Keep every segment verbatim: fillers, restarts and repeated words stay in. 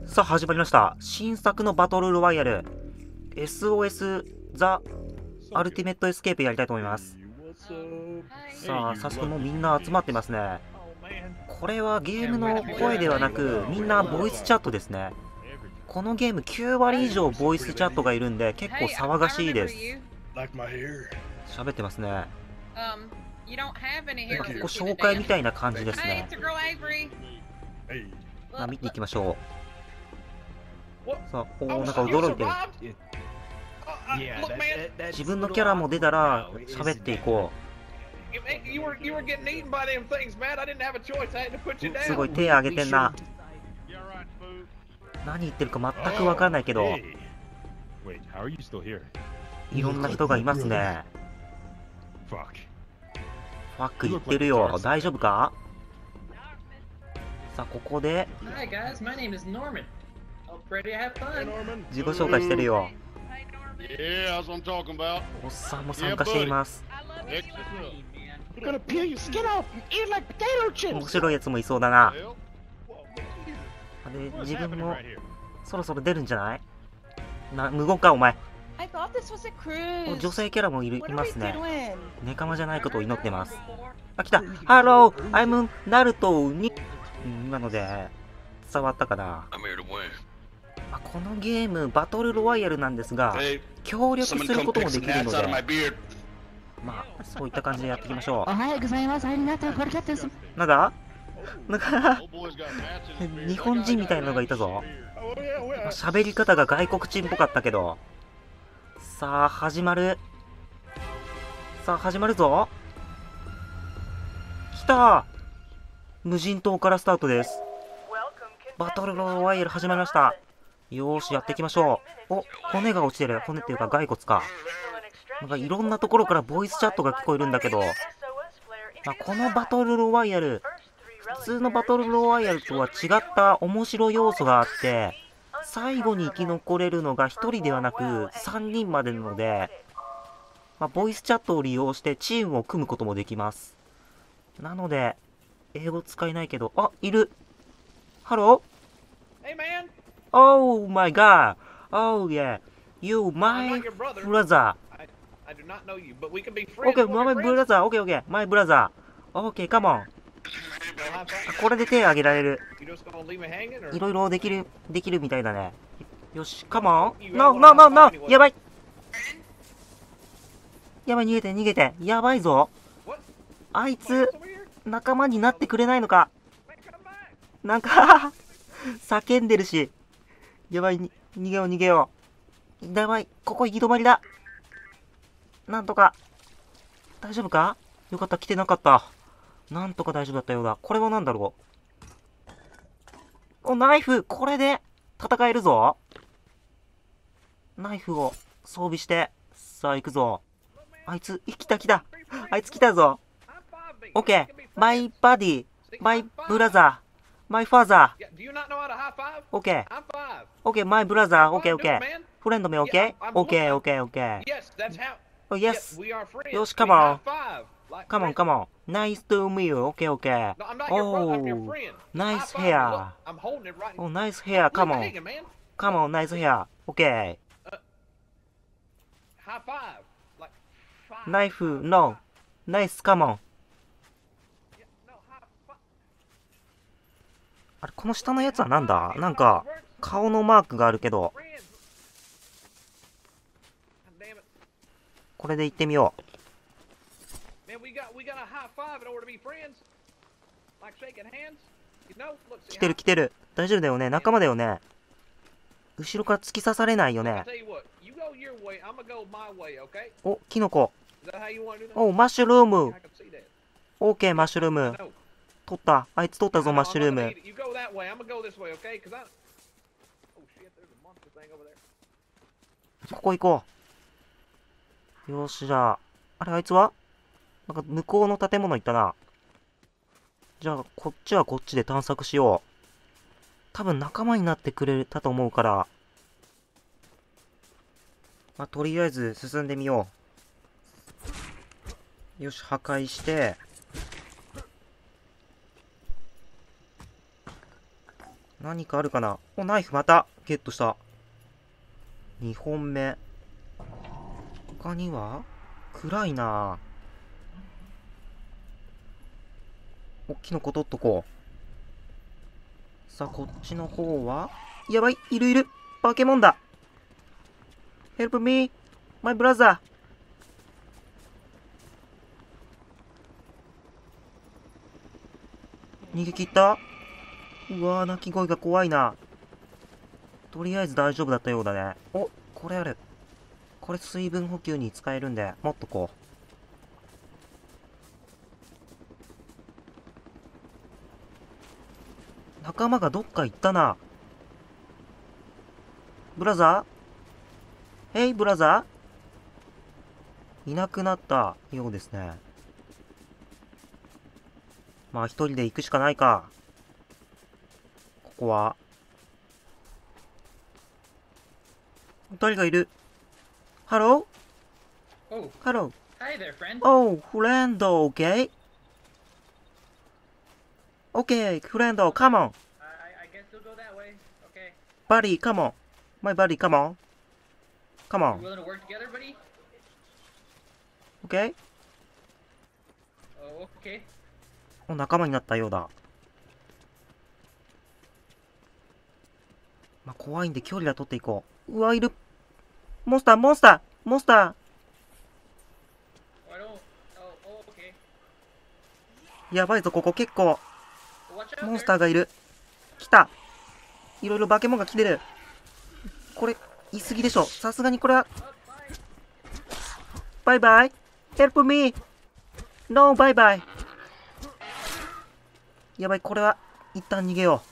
さあ始まりました。新作のバトルロワイヤル エスオーエス ザ・アルティメットエスケープやりたいと思います。さあ早速もうみんな集まってますね。これはゲームの声ではなくみんなボイスチャットですね。このゲームきゅうわり以上ボイスチャットがいるんで結構騒がしいです。喋ってますね。今ここ紹介みたいな感じですね。まあ見ていきましょう。さあ、おお、なんか驚いてる。自分のキャラも出たら喋っていこう。すごい手挙げてんな。何言ってるか全く分かんないけど、いろんな人がいますね。ファック言ってるよ。大丈夫か？さあ、ここで自己紹介してるよ。おっさんも参加しています。面白いやつもいそうだな。で、自分もそろそろ出るんじゃない？な、無言かお前。女性キャラもいるいますね。ネカマじゃないことを祈ってます。あ、来た。ハロー、アイムナルトに。なので伝わったかな。まあ、このゲームバトルロワイヤルなんですが、協力することもできるので、まあそういった感じでやっていきましょう。 おはようございます。ありがとう。これだってす。 なんだなんか日本人みたいなのがいたぞ。喋、まあ、り方が外国人っぽかったけど。さあ始まる。さあ始まるぞ。来た。無人島からスタートです。バトルロワイヤル始まりました。よーしやっていきましょう。お、骨が落ちてる。骨っていうか骸骨か。なんかいろんなところからボイスチャットが聞こえるんだけど、まあ、このバトルロワイヤル普通のバトルロワイヤルとは違った面白い要素があって、最後に生き残れるのがひとりではなくさんにんまでなので、まあ、ボイスチャットを利用してチームを組むこともできます。なので英語使えないけど、あ、いる。ハロー。Oh my god. Oh yeah. You my brother. Okay, my brother. Okay, okay. My brother. Okay, come on. これで手を挙げられる。いろいろできる、できるみたいだね。よし、come on. No, no, no, no. やばい。やばい、逃げて、逃げて。やばいぞ。あいつ、仲間になってくれないのか。なんか、叫んでるし。やばい、逃げよう、逃げよう。やばい、ここ行き止まりだ。なんとか。大丈夫か？よかった、来てなかった。なんとか大丈夫だったようだ。これは何だろう。お、ナイフ、これで戦えるぞ。ナイフを装備して。さあ、行くぞ。あいつ、来た来た。あいつ来たぞ。オッケー。マイバディ、マイブラザー。My father. Okay. Okay, my brother. Okay, okay. Friend me, okay? Okay, okay, okay. Oh, yes. よし、come on. Come on, come on. Nice to meet you. Okay, okay. Oh, nice hair. Oh, nice hair. Come on. Come on, nice hair. Okay. Knife, no. Nice, come on.あれ、この下のやつはなんだ？なんか顔のマークがあるけど、これで行ってみよう。来てる来てる。大丈夫だよね。仲間だよね。後ろから突き刺されないよね。お、キノコ。お、マッシュルーム。オーケー、マッシュルーム。取った。あいつ取ったぞ、マッシュルーム。ここ行こう。よし、じゃあ。あれ、あいつはなんか向こうの建物行ったな。じゃあ、こっちはこっちで探索しよう。多分仲間になってくれたと思うから。まあ、とりあえず進んでみよう。よし、破壊して。 何かあるかな。お、ナイフまたゲットした。にほんめ。他には暗いな。お、キノコ取っとこう。さあ、こっちの方はやばい、いるいる。バケモンだ。Help me, my brother. 逃げ切った。うわー、鳴き声が怖いな。とりあえず大丈夫だったようだね。お、これある。これ水分補給に使えるんで、持っとこう。仲間がどっか行ったな。ブラザー？ヘイ、ブラザー？いなくなったようですね。まあ一人で行くしかないか。ここは。誰がいる？ハロー？ Oh, ハロー。 hi there, friend. Oh, フレンド、OK? OK, フレンド、come on. I, I, I guess you'll go that way. Okay. Buddy, come on. My buddy, come on. Come You on. willing to work together, buddy? OK? Oh, okay. お、仲間になったようだ。まあ、怖いんで距離は取っていこう。うわ、いる。モンスター、モンスター、モンスター。 Oh, I don't. Oh, oh, okay. やばいぞ、ここ結構。 Watch out モンスタ there. ーがいる。来た。いろいろ化け物が来てる。これ、言い過ぎでしょ。さすがにこれは。バイバイ。Help me. No, バイバイ。やばい、これは、一旦逃げよ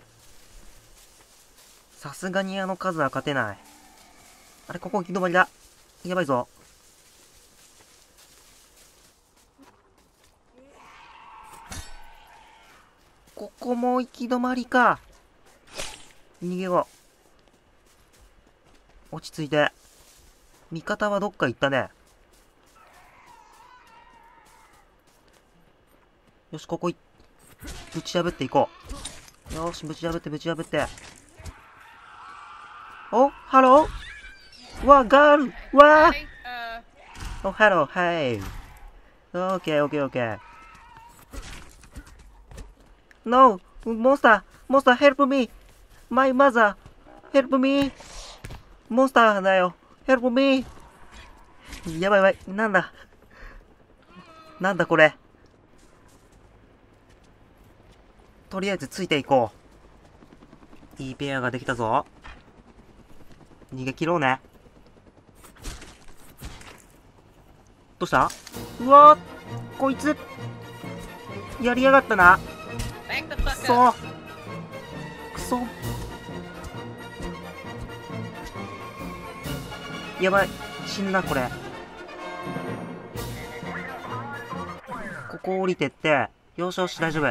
う。さすがにあの数は勝てない。あれ、ここ行き止まりだ。やばいぞ。ここも行き止まりか。逃げよう。落ち着いて。味方はどっか行ったね。よし、ここい、ぶち破っていこう。よし、ぶち破ってぶち破って。お、ハロー？わ、ガール！わー！ Hey, uh, お、ハロー、はい。オッケー、オッケー、オッケー。No! モンスター！モンスター、help me! My mother! Help me! モンスターだよ。Help me! やばいやばい。なんだ。なんだこれ。とりあえずついていこう。いいペアができたぞ。逃げ切ろうね。どうした？うわー、こいつやりやがったな。 back the く fuck そ up. くそ。やばい、死ぬなこれ。ここ降りてって。よしよし、大丈夫。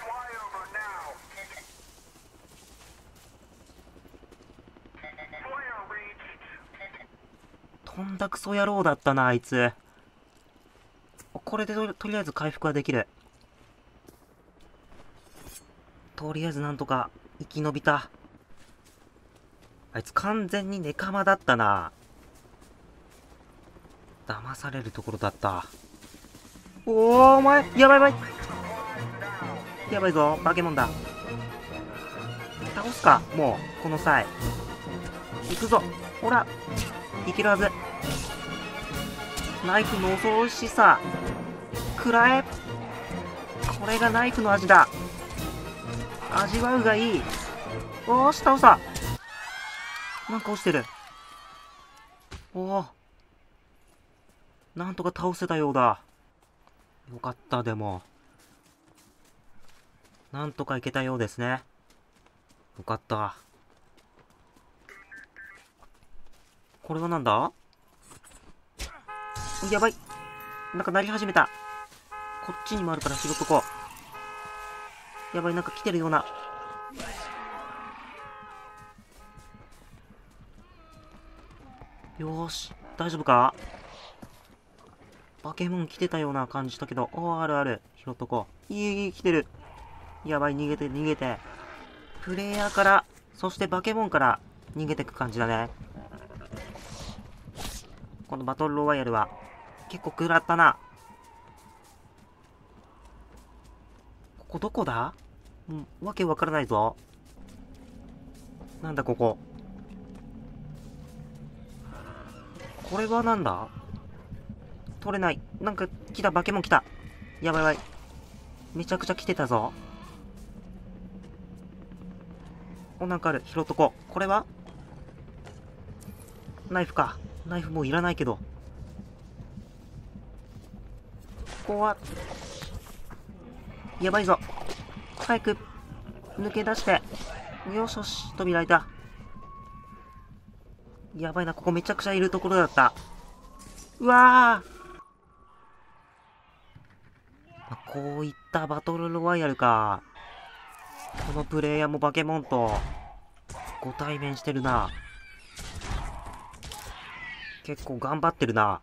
とんだクソ野郎だったな、あいつ。これでとり、とりあえず回復はできる。とりあえずなんとか生き延びた。あいつ完全にネカマだったな。騙されるところだった。おー、お前、やばいやばい。やばいぞ、化け物だ。倒すか、もう、この際。行くぞ、ほら、いけるはず。ナイフの恐ろしさ。くらえ。これがナイフの味だ。味わうがいい。おーし、倒した。なんか落ちてる。おー。なんとか倒せたようだ。よかった、でも。なんとかいけたようですね。よかった。これはなんだ？やばい。なんか鳴り始めた。こっちにもあるから拾っとこう。やばい、なんか来てるような。よーし、大丈夫か？バケモン来てたような感じしたけど、おー、あるある。拾っとこう。いい、いい、来てる。やばい、逃げて、逃げて。 プレイヤーから、そしてバケモンから逃げてく感じだね。このバトルロワイヤルは結構食らったな。ここどこだ？うん、わけわからないぞ。なんだここ。これはなんだ？取れない。なんか来た、バケモン来た。やばいやばい。めちゃくちゃ来てたぞ。お、なんかある。拾っとこう。これはナイフか。ナイフもういらないけど。ここは、やばいぞ。早く、抜け出して。よしよし、扉開いた。やばいな、ここめちゃくちゃいるところだった。うわー。こういったバトルロワイヤルか。このプレイヤーもバケモンとご対面してるな。結構頑張ってるな。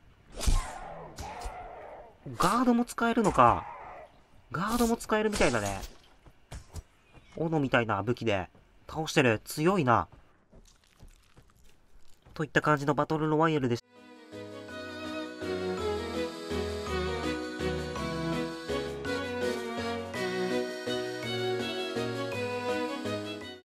ガードも使えるのか。ガードも使えるみたいだね。斧みたいな武器で倒してる。強いな。といった感じのバトルロワイヤルでした。